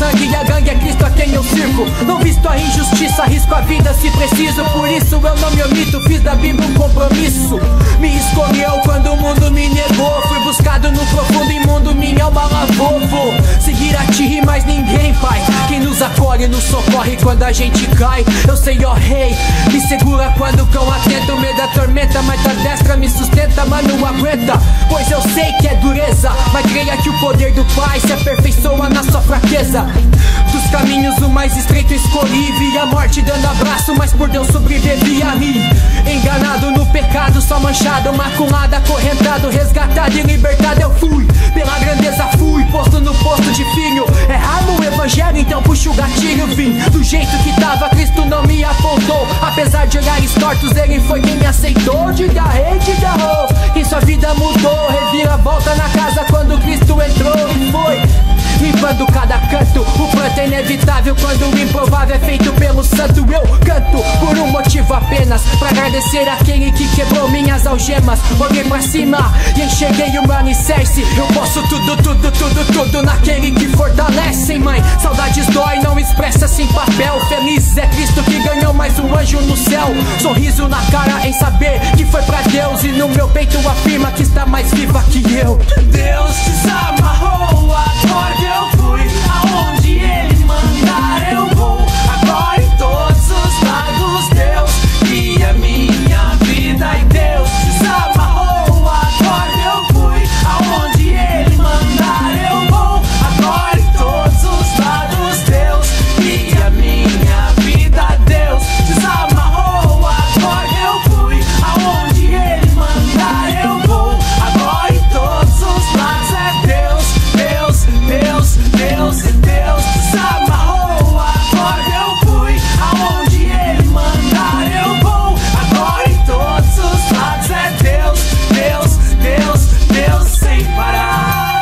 sangue e a gangue é Cristo a quem eu sirvo. Não visto a injustiça, arrisco a vida se preciso. Por isso eu não me omito, fiz da Bíblia um compromisso. Me escolheu quando o mundo me negou. Fui buscado no profundo imundo, minha alma lavou. Vou seguir a ti e mais ninguém, Pai. Quem nos acolhe, nos socorre quando a gente cai. Eu sei, ó Rei, me segura quando o cão atenta. O medo da tormenta, mas tua destra me sustenta. Mano, aguenta, pois eu sei que é dureza, mas creia que o poder do Pai se aperfeiçoa na sua fraqueza. Dos caminhos o mais estreito escolhi, vi a morte dando abraço, mas por Deus sobrevivi a mim. Enganado no pecado, só manchado, maculado, acorrentado, resgatado e libertado eu fui. Pela grandeza fui, posto no posto de filho. Errar no evangelho, então puxa o gatilho. Vim do jeito que tava, Cristo não me apontou. Apesar de olhares tortos, ele foi quem me aceitou. Diga rei, diga ho, que sua vida mudou. Revira a volta na casa quando Cristo entrou e foi limpando cada canto. O pranto é inevitável quando o improvável é feito pelo santo. Eu canto por um motivo apenas, pra agradecer aquele que quebrou minhas algemas. Olhei pra cima e enxerguei o alicerce. Eu posso tudo, tudo, tudo, tudo naquele que fortalece, mãe. Saudades dói, não expressa sem papel. Feliz é Cristo que ganhou mais um anjo no céu. Sorriso na cara em saber que foi pra Deus, e no meu peito afirma que está mais viva que eu. Deus desamarrou a corda, eu fui aonde Ele mandar eu vou. Agora em todos os lados Deus guia minha vida, e Deus desamarrou a corda, eu fui aonde Ele mandar eu vou. Agora em todos os lados Deus guia minha vida, Deus desamarrou a corda, eu fui aonde Ele mandar eu vou. Agora em todos os lados é Deus, Deus, Deus, Deus, Deus desamarrou a corda, eu fui aonde Ele mandar eu vou. Agora em todos os lados é Deus, Deus, Deus, Deus sem parar.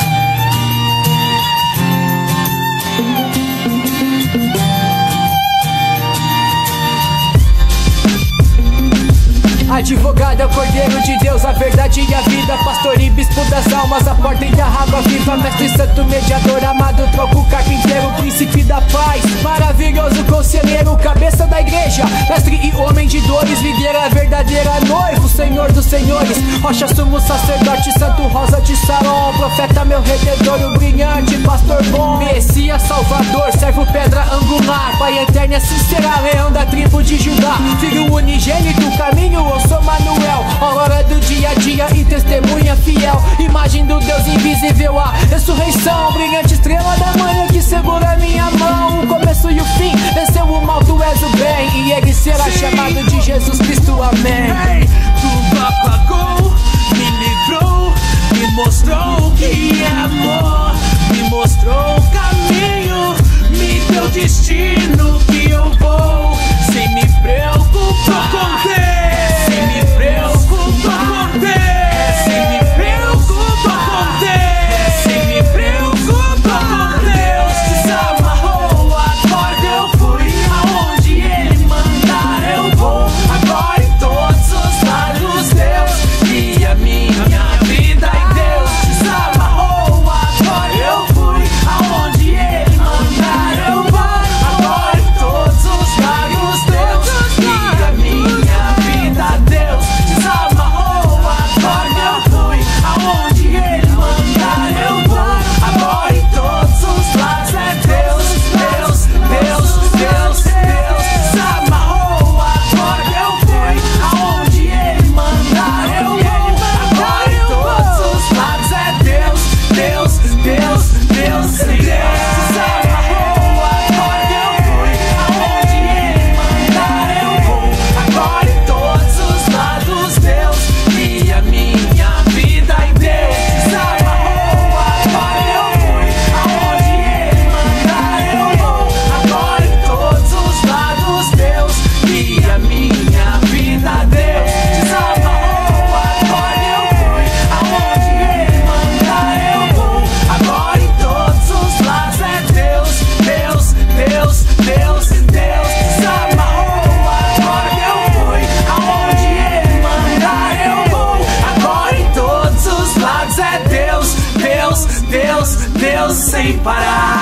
Advogado é o Cordeiro de Deus, a verdade e a vida. Pastor e bispo das almas, a porta e a água viva. Mestre santo, mediador, amado, troco, carpinteiro, príncipe da paz. Maravilhoso conselheiro, cabeça da igreja. Mestre e homem de dores, videira verdadeira, noivo, Senhor dos senhores. Rocha, sumo sacerdote, santo rosa de Saron. Profeta, meu redentor, o brilhante, pastor bom. Messias, salvador, servo, pedra angular. Pai eterno, sincera, leão da tribo de Judá. Filho unigênito, caminho, eu sou Manuel. Aurora do dia a dia e testemunha fiel. Imagem do Deus invisível, a ressurreição. Brilhante estrela da manhã que segura minha mão. O começo e o fim, venceu o mal, tu és o bem. E ele será chamado de Jesus Cristo, amém. Hey, tudo apagou, me livrou, me mostrou que é amor, me mostrou o caminho, me deu destino que eu vou. Sem me preocupar com Deus, sem me preocupar com Deus, sem me preocupar com Deus, sem me preocupar com Deus. Desamarrou a corda, eu fui aonde Ele mandar eu vou. Agora em todos os lados Deus guia minha vida, e Deus desamarrou a corda, eu fui aonde Ele mandar eu vou. Agora em todos os lados Deus guia minha vida, Deus desamarrou a corda, eu fui aonde Ele mandar eu vou. Agora em todos os lados é Deus, Deus, Deus, Deus, Deus desamarrou a corda, eu fui aonde Ele mandar eu vou. Agora em todos os lados é Deus, Deus, Deus, Deus, Deus desamarrou a corda, eu fui aonde Ele mandar eu vou. Agora em todos os lados Deus guia minha vida, e Deus desamarrou a corda, eu fui aonde Ele mandar eu vou. Agora em todos os lados Deus guia minha vida, Deus desamarrou a corda, eu fui aonde Ele mandar eu vou. Agora em todos os lados é Deus, Deus, Deus, Deus, Deus desamarrou a corda, eu fui aonde Ele mandar eu vou. Agora em todos os lados é Deus, Deus, Deus, Deus sem parar.